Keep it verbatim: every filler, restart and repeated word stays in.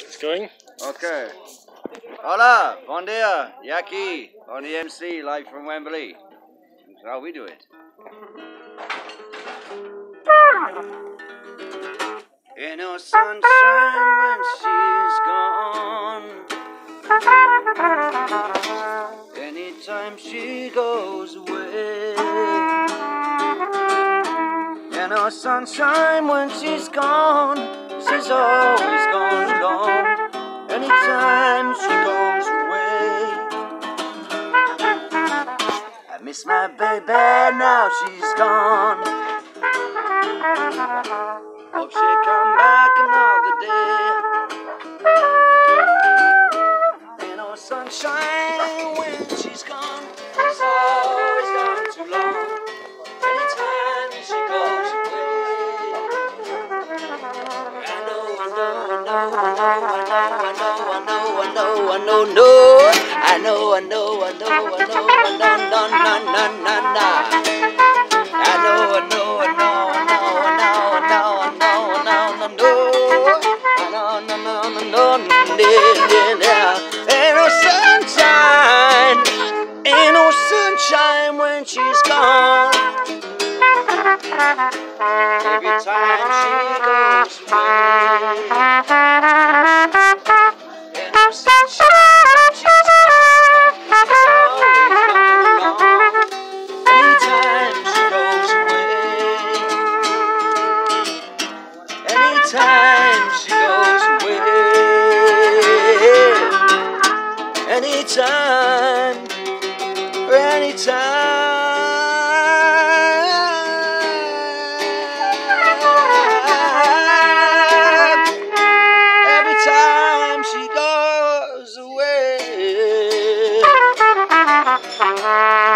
It's going. Okay. Hola, bon dia, Yaki, on the M C, live from Wembley. That's how we do it. Ain't no sunshine when she's gone. Anytime she goes away. Ain't no sunshine when she's gone. She's always gone alone. Anytime she goes away. I miss my baby, now she's gone. Hope she come back another day. Ain't no sunshine when she's gone. She's always gone too long. Anytime she goes away. I know, I know, I know, I know, I know, I know, I know, I know, no. I know, I know, I know, I know, I know, no, no, no, no, no. I know, I know, I know, I know, I know, I know, I know, I know, no, no. I know, no, no, no, no, no, ain't no sunshine, ain't no sunshine when she's gone. Every time she goes away. Ain't no sunshine when she's gone. She's always gone alone. Anytime she goes away. Anytime she goes away. Anytime, anytime, every time she goes away.